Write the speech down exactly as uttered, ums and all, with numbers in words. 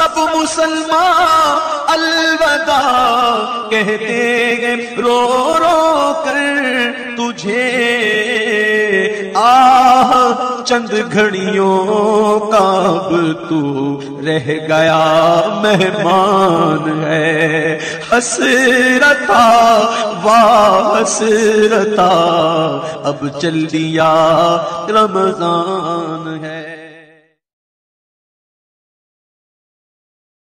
सब मुसलमान अलविदा कहते हैं रो रो कर तुझे, आह चंद घड़ियों का अब तू रह गया मेहमान है। हसरता वाह हसरता अब चल दिया रमजान है।